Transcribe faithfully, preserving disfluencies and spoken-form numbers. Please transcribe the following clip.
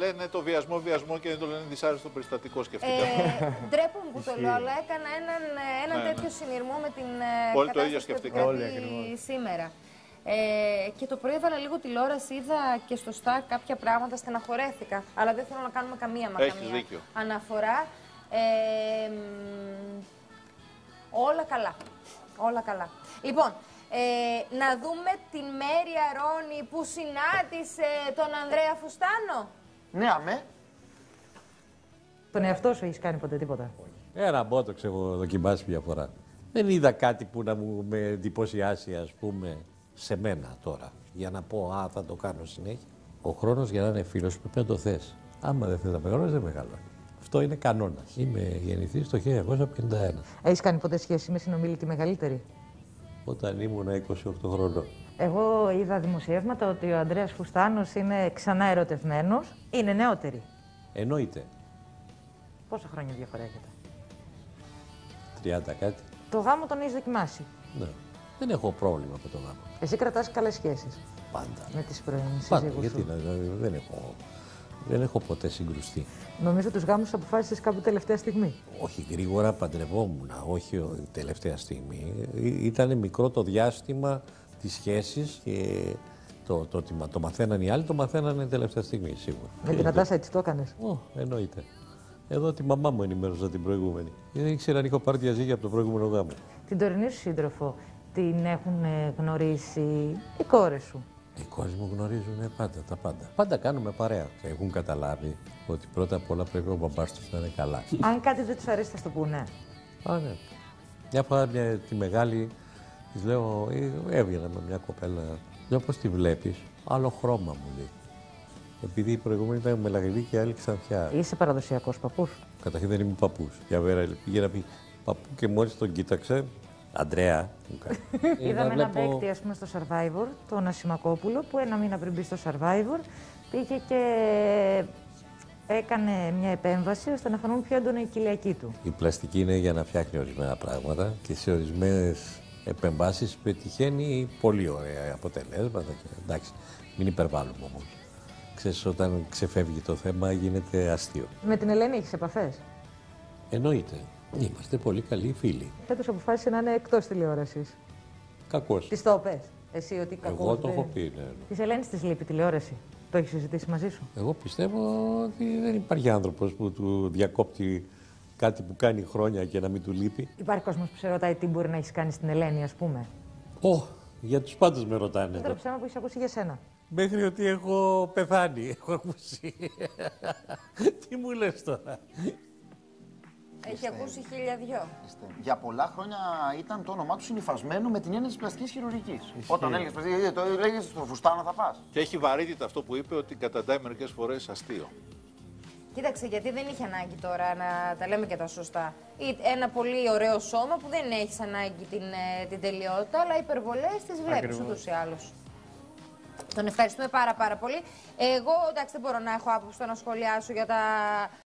λένε το βιασμό, βιασμό και δεν το λένε δυσάρεστο περιστατικό, σκεφτείτε. Ε, ντρέπομαι που το λέω, αλλά έκανα έναν, έναν ναι, τέτοιο ναι. συνειρμό με την Όλοι κατάσταση το ίδιο που σκεφτήκαμε. επικρατεί σήμερα. Ε, και το πρωί έβαλα λίγο τηλεόραση, είδα και στο Σταρ κάποια πράγματα, στεναχωρέθηκα. Αλλά δεν θέλω να κάνουμε καμία μα καμία δίκιο. αναφορά. Ε, όλα καλά. Όλα καλά. Λοιπόν, ε, να δούμε την Μέρη Αρώνη που συνάντησε τον Ανδρέα Φουστάνο. Ναι, αμέ. Τον εαυτό σου έχεις κάνει ποτέ τίποτα? Ένα μπότοξ έχω δοκιμάσει μια φορά. Δεν είδα κάτι που να μου με εντυπωσιάσει, ας πούμε, σε μένα τώρα. Για να πω, α, θα το κάνω συνέχεια. Ο χρόνος για να είναι φίλος πρέπει να το θες. Άμα δεν θες να μεγαλώσεις, δεν μεγαλώνει. Αυτό είναι κανόνας. Είμαι γεννηθής το χίλια εννιακόσια πενήντα ένα. Έχεις κάνει ποτέ σχέση με συνομήλικη μεγαλύτερη? Όταν ήμουν είκοσι οκτώ χρονών. Εγώ είδα δημοσιεύματα ότι ο Ανδρέας Φουστάνος είναι ξανά ερωτευμένος. Είναι νεότερη. Εννοείται. Πόσα χρόνια διαφορά έχετε? τριάντα κάτι. Το γάμο τον έχεις δοκιμάσει? Ναι. Δεν έχω πρόβλημα με το γάμο. Εσύ κρατάς καλές σχέσεις? Πάντα. Με τις πρώην Πάντα. σύζυγους Γιατί σου? να, δεν, έχω, δεν έχω ποτέ συγκρουστεί. Νομίζω τους γάμους αποφάσισες κάπου τελευταία στιγμή. Όχι γρήγορα παντρευόμουν, όχι η τελευταία στιγμή. Ήταν μικρό το διάστημα της σχέσης και το, το ότι το μαθαίνανε οι άλλοι, το μαθαίνανε τελευταία στιγμή σίγουρα. Με την Νατάσα έτσι το έκανες? Ω, εννοείται. Εδώ τη μαμά μου ενημέρωσα την προηγούμενη. Δεν ήξερα αν είχα πάρει διαζύγια από τον προηγούμενο γάμο. Την τωρινή σου σύντροφο την έχουν γνωρίσει οι κόρες σου? Οι κόρες μου γνωρίζουν πάντα τα πάντα. Πάντα κάνουμε παρέα. Έχουν καταλάβει ότι πρώτα απ' όλα πρέπει ο μπαμπάς τους να είναι καλά. Αν κάτι δεν τους αρέσει θα στο πούνε? Α, ναι. Μια φορά μια, τη μεγάλη της λέω, έβγαινα με μια κοπέλα. Λέω, πώς τη βλέπεις? Άλλο χρώμα μου λέει. Επειδή η προηγούμενη ήταν μελαγρινή και άλλη ξανθιά. Είσαι παραδοσιακός παππούς? Καταρχήν δεν είμαι παππούς. Για μέρα πήγε να πει παππού και μόλις τον κοίταξε. Αντρέα, μου κάνει. Είδαμε ένα παίκτη, ας πούμε, στο Survivor, τον Ασημακόπουλο, που ένα μήνα πριν μπει στο Survivor, πήγε και έκανε μια επέμβαση ώστε να φανούν πιο έντονα οι κοιλιακοί του. Η πλαστική είναι για να φτιάχνει ορισμένα πράγματα και σε ορισμένες επεμβάσεις πετυχαίνει πολύ ωραία αποτελέσματα. Και, εντάξει, μην υπερβάλλουμε όμως. Ξέρεις, όταν ξεφεύγει το θέμα γίνεται αστείο. Με την Ελένη έχεις επαφές? Εννοείται. Είμαστε πολύ καλοί φίλοι. Φέτος αποφάσισε να είναι εκτός τηλεόρασης. Κακός. Της το πες εσύ ότι κακός? Εγώ το δεν... έχω πει, ναι. Της Ελένης της λείπει τηλεόραση? Το έχεις συζητήσει μαζί σου? Εγώ πιστεύω ότι δεν υπάρχει άνθρωπος που του διακόπτει κάτι που κάνει χρόνια και να μην του λείπει. Υπάρχει κόσμος που σε ρωτάει τι μπορεί να έχεις κάνει στην Ελένη, ας πούμε? Ω, oh, για τους πάντες με ρωτάνε. Δεν το ψέμα που έχεις ακούσει για σένα. Μέχρι ότι έχω πεθάνει, έχω ακούσει. Τι μου λες τώρα? Έχει ακούσει χίλια δυο. Για πολλά χρόνια ήταν το όνομά του συνυφασμένο με την έννοια της πλαστικής χειρουργικής. Όταν έλεγες πλαστική, το έλεγες στο Φουστάνο θα πας. Και έχει βαρύτητα αυτό που είπε ότι καταντάει μερικές φορές αστείο. Κοίταξε, γιατί δεν είχε ανάγκη τώρα να τα λέμε και τα σωστά. Ένα πολύ ωραίο σώμα που δεν έχει ανάγκη την, την τελειότητα, αλλά οι υπερβολές τις βλέπεις ούτως ή άλλως. Τον ευχαριστούμε πάρα πάρα πολύ. Εγώ, εντάξει, δεν μπορώ να έχω άποψη να σχολιάσω για τα